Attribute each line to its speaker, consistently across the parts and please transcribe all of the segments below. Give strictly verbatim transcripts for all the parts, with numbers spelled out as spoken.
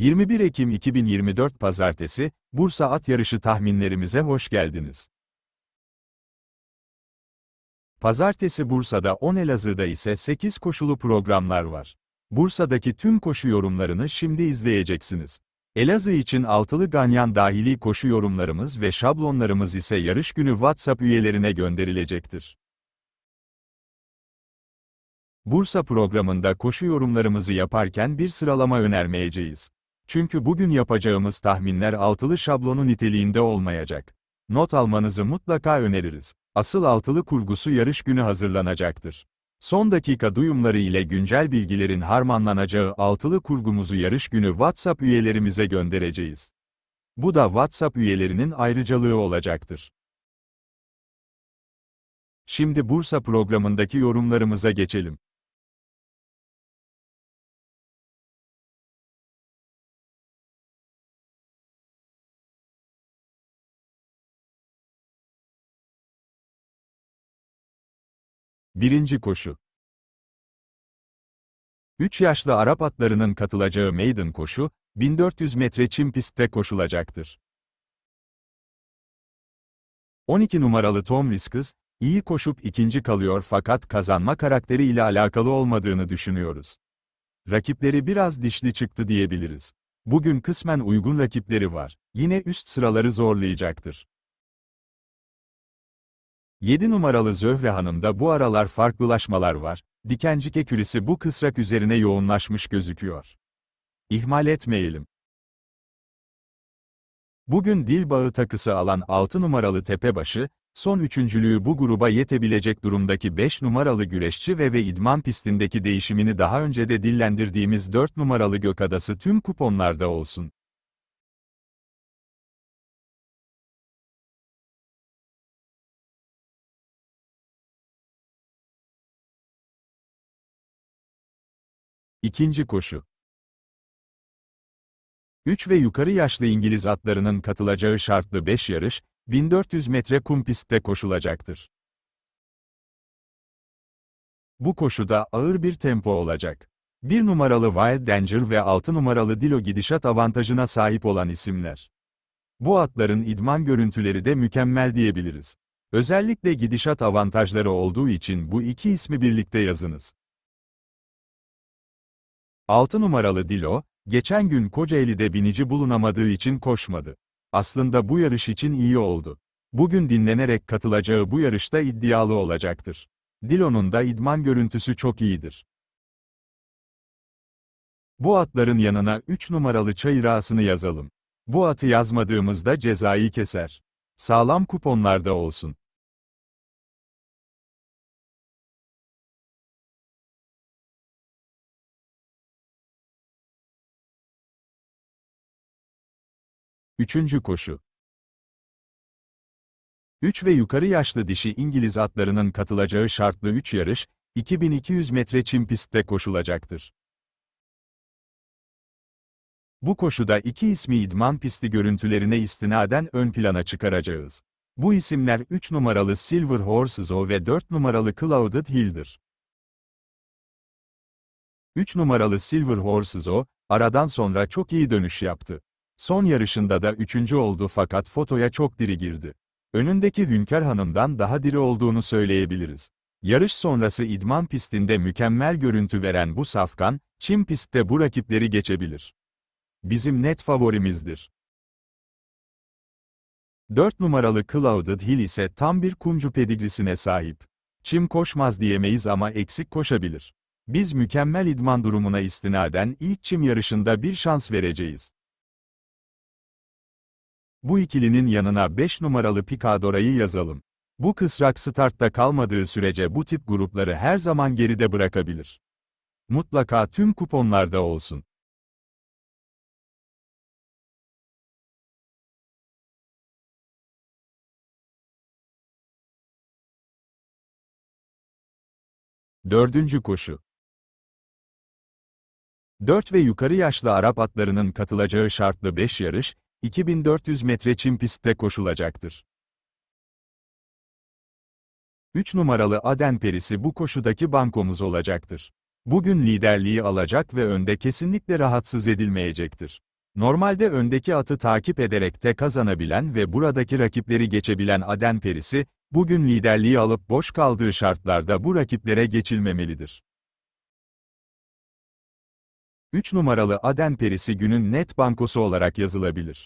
Speaker 1: yirmi bir Ekim iki bin yirmi dört Pazartesi, Bursa At Yarışı tahminlerimize hoş geldiniz. Pazartesi Bursa'da on, Elazığ'da ise sekiz koşulu programlar var. Bursa'daki tüm koşu yorumlarını şimdi izleyeceksiniz. Elazığ için altılı ganyan dahili koşu yorumlarımız ve şablonlarımız ise yarış günü WhatsApp üyelerine gönderilecektir. Bursa programında koşu yorumlarımızı yaparken bir sıralama önermeyeceğiz. Çünkü bugün yapacağımız tahminler altılı şablonu niteliğinde olmayacak. Not almanızı mutlaka öneririz. Asıl altılı kurgusu yarış günü hazırlanacaktır. Son dakika duyumları ile güncel bilgilerin harmanlanacağı altılı kurgumuzu yarış günü WhatsApp üyelerimize göndereceğiz. Bu da WhatsApp üyelerinin ayrıcalığı olacaktır. Şimdi Bursa programındaki yorumlarımıza geçelim. Birinci koşu. üç yaşlı Arap atlarının katılacağı maiden koşu, bin dört yüz metre çim pistte koşulacaktır. on iki numaralı Tom Riskes, iyi koşup ikinci kalıyor fakat kazanma karakteri ile alakalı olmadığını düşünüyoruz. Rakipleri biraz dişli çıktı diyebiliriz. Bugün kısmen uygun rakipleri var, yine üst sıraları zorlayacaktır. yedi numaralı Zöhre Hanım'da bu aralar farklılaşmalar var, Dikencik ekürisi bu kısrak üzerine yoğunlaşmış gözüküyor. İhmal etmeyelim. Bugün dil bağı takısı alan altı numaralı Tepebaşı, son üçüncülüğü bu gruba yetebilecek durumdaki beş numaralı Güreşçi ve ve idman pistindeki değişimini daha önce de dillendirdiğimiz dört numaralı Gökadası tüm kuponlarda olsun. İkinci koşu. üç ve yukarı yaşlı İngiliz atlarının katılacağı şartlı beş yarış, bin dört yüz metre kum pistte koşulacaktır. Bu koşuda ağır bir tempo olacak. bir numaralı Wild Danger ve altı numaralı Dilo gidişat avantajına sahip olan isimler. Bu atların idman görüntüleri de mükemmel diyebiliriz. Özellikle gidişat avantajları olduğu için bu iki ismi birlikte yazınız. altı numaralı Dilo, geçen gün Kocaeli'de binici bulunamadığı için koşmadı. Aslında bu yarış için iyi oldu. Bugün dinlenerek katılacağı bu yarışta iddialı olacaktır. Dilo'nun da idman görüntüsü çok iyidir. Bu atların yanına üç numaralı Çayır Ağası'nı yazalım. Bu atı yazmadığımızda cezayı keser. Sağlam kuponlarda olsun. Üçüncü koşu. üç ve yukarı yaşlı dişi İngiliz atlarının katılacağı şartlı üç yarış, iki bin iki yüz metre çim pistte koşulacaktır. Bu koşuda iki ismi idman pisti görüntülerine istinaden ön plana çıkaracağız. Bu isimler üç numaralı Silver Horses O ve dört numaralı Clouded Hill'dir. üç numaralı Silver Horses O, aradan sonra çok iyi dönüş yaptı. Son yarışında da üçüncü oldu fakat fotoya çok diri girdi. Önündeki Hünkar Hanım'dan daha diri olduğunu söyleyebiliriz. Yarış sonrası idman pistinde mükemmel görüntü veren bu safkan, çim pistte bu rakipleri geçebilir. Bizim net favorimizdir. dört numaralı Clouded Hill ise tam bir kumcu pedigrisine sahip. Çim koşmaz diyemeyiz ama eksik koşabilir. Biz mükemmel idman durumuna istinaden ilk çim yarışında bir şans vereceğiz. Bu ikilinin yanına beş numaralı Picadora'yı yazalım. Bu kısrak startta kalmadığı sürece bu tip grupları her zaman geride bırakabilir. Mutlaka tüm kuponlarda olsun. Dördüncü koşu. dört ve yukarı yaşlı Arap atlarının katılacağı şartlı beş yarış, iki bin dört yüz metre çim pistte koşulacaktır. üç numaralı Aden Perisi bu koşudaki bankomuz olacaktır. Bugün liderliği alacak ve önde kesinlikle rahatsız edilmeyecektir. Normalde öndeki atı takip ederek de kazanabilen ve buradaki rakipleri geçebilen Aden Perisi, bugün liderliği alıp boş kaldığı şartlarda bu rakiplere geçilmemelidir. üç numaralı Aden Perisi günün net bankosu olarak yazılabilir.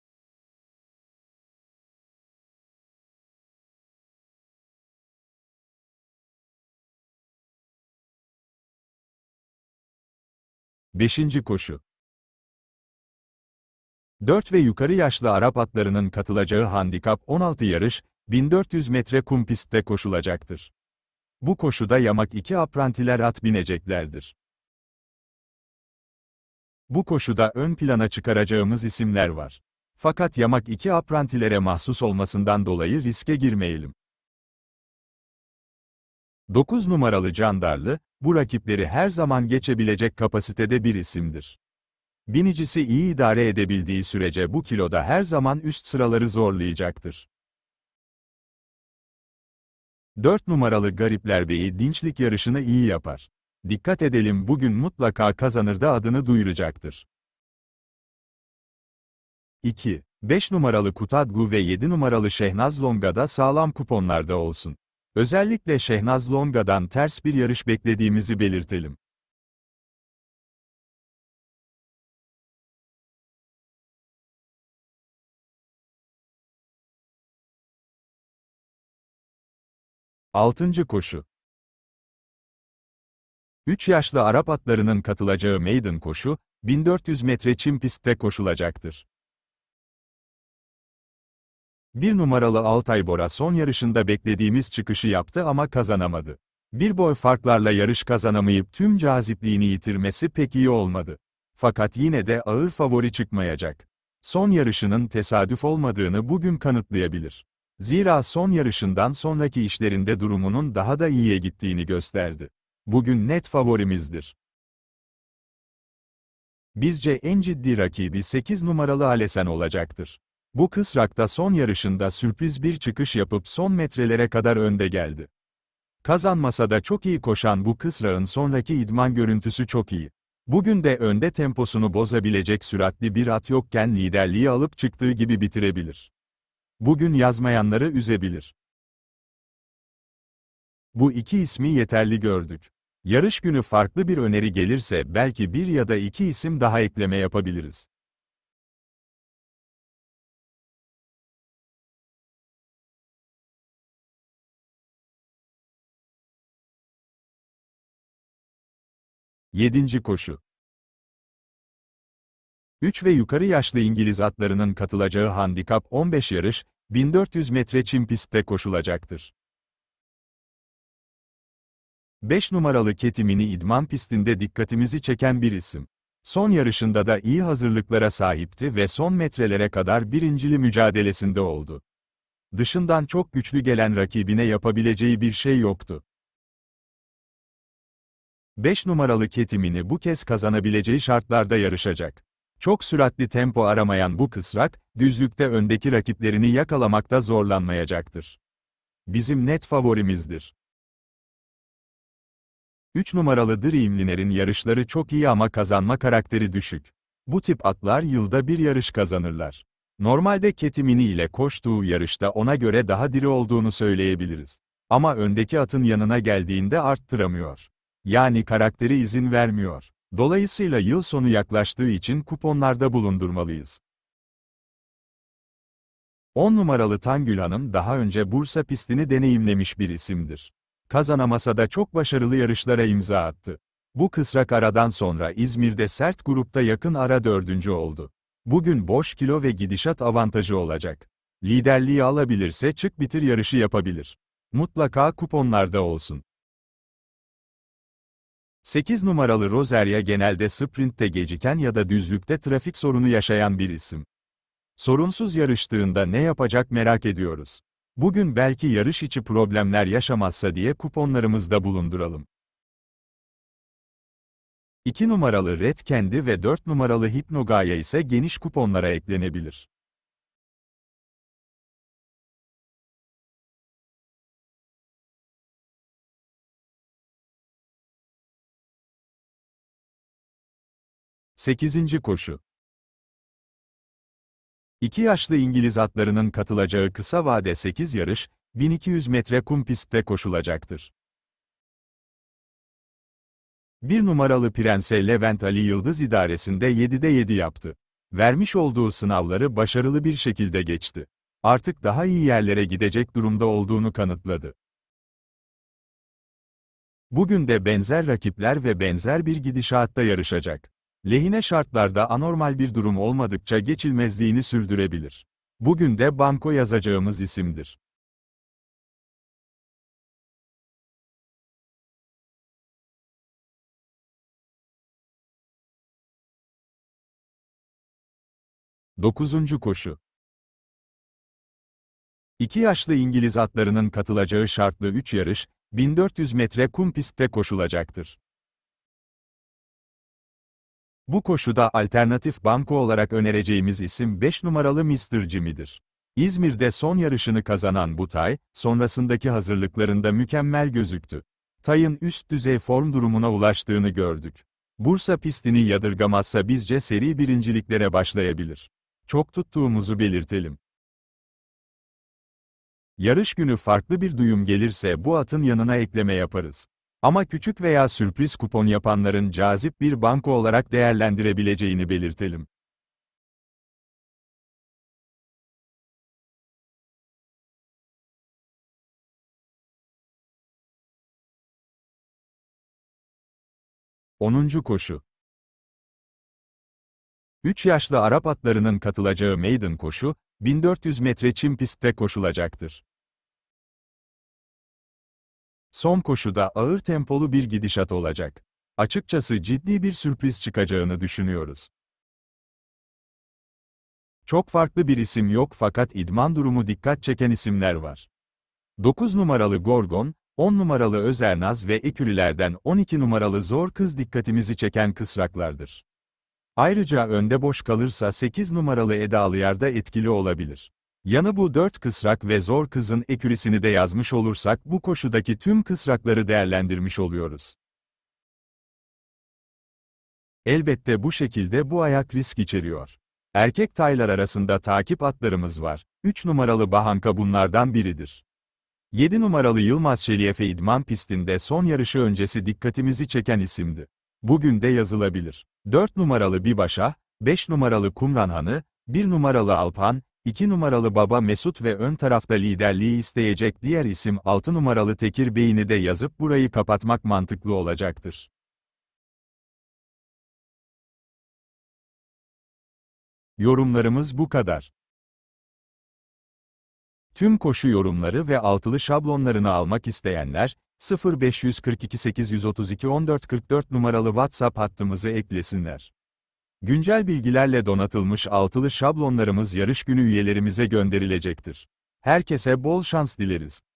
Speaker 1: beşinci koşu. dört ve yukarı yaşlı Arap atlarının katılacağı handikap on altı yarış, bin dört yüz metre kum pistte koşulacaktır. Bu koşuda yamak iki aprantiler at bineceklerdir. Bu koşuda ön plana çıkaracağımız isimler var. Fakat yamak iki aprantilere mahsus olmasından dolayı riske girmeyelim. dokuz numaralı Candarlı, bu rakipleri her zaman geçebilecek kapasitede bir isimdir. Binicisi iyi idare edebildiği sürece bu kiloda her zaman üst sıraları zorlayacaktır. dört numaralı Garipler Bey'i dinçlik yarışını iyi yapar. Dikkat edelim, bugün mutlaka kazanır da adını duyuracaktır. iki. beş numaralı Kutadgu ve yedi numaralı Şehnaz Longa'da sağlam kuponlarda olsun. Özellikle Şehnaz Longa'dan ters bir yarış beklediğimizi belirtelim. altıncı koşu. üç yaşlı Arap atlarının katılacağı maiden koşu, bin dört yüz metre çim pistte koşulacaktır. bir numaralı Altay Bora son yarışında beklediğimiz çıkışı yaptı ama kazanamadı. Bir boy farklarla yarış kazanamayıp tüm cazipliğini yitirmesi pek iyi olmadı. Fakat yine de ağır favori çıkmayacak. Son yarışının tesadüf olmadığını bugün kanıtlayabilir. Zira son yarışından sonraki işlerinde durumunun daha da iyiye gittiğini gösterdi. Bugün net favorimizdir. Bizce en ciddi rakibi sekiz numaralı Alesen olacaktır. Bu kısrakta son yarışında sürpriz bir çıkış yapıp son metrelere kadar önde geldi. Kazanmasa da çok iyi koşan bu kısrağın sonraki idman görüntüsü çok iyi. Bugün de önde temposunu bozabilecek süratli bir at yokken liderliği alıp çıktığı gibi bitirebilir. Bugün yazmayanları üzebilir. Bu iki ismi yeterli gördük. Yarış günü farklı bir öneri gelirse belki bir ya da iki isim daha ekleme yapabiliriz. yedinci koşu. üç ve yukarı yaşlı İngiliz atlarının katılacağı handikap on beş yarış, bin dört yüz metre çim pistte koşulacaktır. beş numaralı Ketimini idman pistinde dikkatimizi çeken bir isim. Son yarışında da iyi hazırlıklara sahipti ve son metrelere kadar birincili mücadelesinde oldu. Dışından çok güçlü gelen rakibine yapabileceği bir şey yoktu. beş numaralı Ketimini bu kez kazanabileceği şartlarda yarışacak. Çok süratli tempo aramayan bu kısrak, düzlükte öndeki rakiplerini yakalamakta zorlanmayacaktır. Bizim net favorimizdir. üç numaralı Dreamliner'in yarışları çok iyi ama kazanma karakteri düşük. Bu tip atlar yılda bir yarış kazanırlar. Normalde Ketimini ile koştuğu yarışta ona göre daha diri olduğunu söyleyebiliriz. Ama öndeki atın yanına geldiğinde arttıramıyor. Yani karakteri izin vermiyor. Dolayısıyla yıl sonu yaklaştığı için kuponlarda bulundurmalıyız. on numaralı Tangül Hanım daha önce Bursa pistini deneyimlemiş bir isimdir. Kazanamasa da çok başarılı yarışlara imza attı. Bu kısrak aradan sonra İzmir'de sert grupta yakın ara dördüncü oldu. Bugün boş kilo ve gidişat avantajı olacak. Liderliği alabilirse çık bitir yarışı yapabilir. Mutlaka kuponlarda olsun. sekiz numaralı Rosaria genelde sprintte geciken ya da düzlükte trafik sorunu yaşayan bir isim. Sorunsuz yarıştığında ne yapacak merak ediyoruz. Bugün belki yarış içi problemler yaşamazsa diye kuponlarımızda bulunduralım. iki numaralı Red Candy ve dört numaralı Hipnogaya ise geniş kuponlara eklenebilir. sekizinci koşu. İki yaşlı İngiliz atlarının katılacağı kısa vade sekiz yarış, bin iki yüz metre kum pistte koşulacaktır. Bir numaralı Prense Levent Ali Yıldız idaresinde yedide yedi yaptı. Vermiş olduğu sınavları başarılı bir şekilde geçti. Artık daha iyi yerlere gidecek durumda olduğunu kanıtladı. Bugün de benzer rakipler ve benzer bir gidişatta yarışacak. Lehine şartlarda anormal bir durum olmadıkça geçilmezliğini sürdürebilir. Bugün de banko yazacağımız isimdir. Dokuzuncu koşu. İki yaşlı İngiliz atlarının katılacağı şartlı üç yarış, bin dört yüz metre kum pistte koşulacaktır. Bu koşuda alternatif banko olarak önereceğimiz isim beş numaralı mister Jimmy'dir. İzmir'de son yarışını kazanan bu tay, sonrasındaki hazırlıklarında mükemmel gözüktü. Tayın üst düzey form durumuna ulaştığını gördük. Bursa pistini yadırgamazsa bizce seri birinciliklere başlayabilir. Çok tuttuğumuzu belirtelim. Yarış günü farklı bir duyum gelirse bu atın yanına ekleme yaparız. Ama küçük veya sürpriz kupon yapanların cazip bir banko olarak değerlendirebileceğini belirtelim. onuncu koşu. üç yaşlı Arap atlarının katılacağı maiden koşu, bin dört yüz metre çim pistte koşulacaktır. Son koşuda ağır tempolu bir gidişat olacak. Açıkçası ciddi bir sürpriz çıkacağını düşünüyoruz. Çok farklı bir isim yok fakat idman durumu dikkat çeken isimler var. dokuz numaralı Gorgon, on numaralı Özernaz ve ekürilerden on iki numaralı Zor Kız dikkatimizi çeken kısraklardır. Ayrıca önde boş kalırsa sekiz numaralı Edalıyar da etkili olabilir. Yanı bu dört kısrak ve Zor Kız'ın ekürisini de yazmış olursak bu koşudaki tüm kısrakları değerlendirmiş oluyoruz. Elbette bu şekilde bu ayak risk içeriyor. Erkek taylar arasında takip atlarımız var. üç numaralı Bahanka bunlardan biridir. yedi numaralı Yılmaz Şeliyefe idman pistinde son yarışı öncesi dikkatimizi çeken isimdi. Bugün de yazılabilir. dört numaralı Bibaşa, beş numaralı Kumranhanı, bir numaralı Alpan, iki numaralı Baba Mesut ve ön tarafta liderliği isteyecek diğer isim altı numaralı Tekir Bey'ini de yazıp burayı kapatmak mantıklı olacaktır. Yorumlarımız bu kadar. Tüm koşu yorumları ve altılı şablonlarını almak isteyenler, sıfır beş kırk iki sekiz otuz iki on dört kırk dört numaralı WhatsApp hattımızı eklesinler. Güncel bilgilerle donatılmış altılı şablonlarımız yarış günü üyelerimize gönderilecektir. Herkese bol şans dileriz.